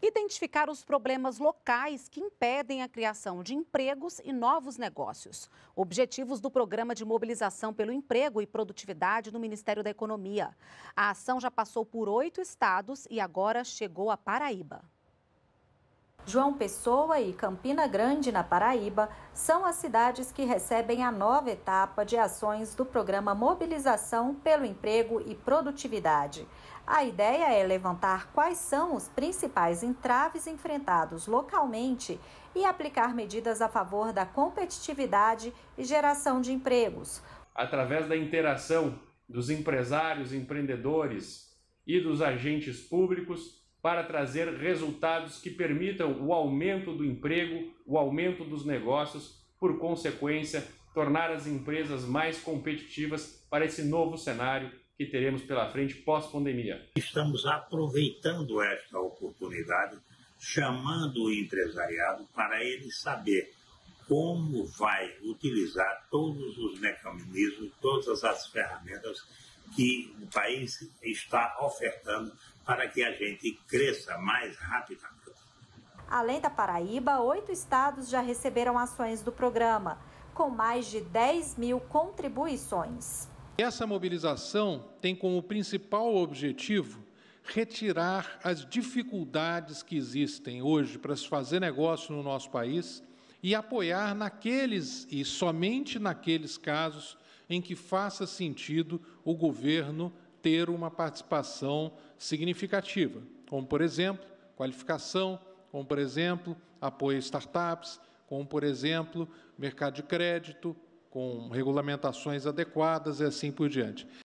Identificar os problemas locais que impedem a criação de empregos e novos negócios. Objetivos do Programa de Mobilização pelo Emprego e Produtividade no Ministério da Economia. A ação já passou por 8 estados e agora chegou a Paraíba. João Pessoa e Campina Grande, na Paraíba, são as cidades que recebem a nova etapa de ações do Programa Mobilização pelo Emprego e Produtividade. A ideia é levantar quais são os principais entraves enfrentados localmente e aplicar medidas a favor da competitividade e geração de empregos. Através da interação dos empresários, empreendedores e dos agentes públicos, para trazer resultados que permitam o aumento do emprego, o aumento dos negócios, por consequência, tornar as empresas mais competitivas para esse novo cenário que teremos pela frente pós-pandemia. Estamos aproveitando esta oportunidade, chamando o empresariado para ele saber como vai utilizar todos os mecanismos, todas as ferramentas que o país está ofertando para que a gente cresça mais rapidamente. Além da Paraíba, 8 estados já receberam ações do programa, com mais de 10 mil contribuições. Essa mobilização tem como principal objetivo retirar as dificuldades que existem hoje para se fazer negócio no nosso país e apoiar naqueles e somente naqueles casos em que faça sentido o governo ter uma participação significativa, como, por exemplo, qualificação, como, por exemplo, apoio a startups, como, por exemplo, mercado de crédito, com regulamentações adequadas e assim por diante.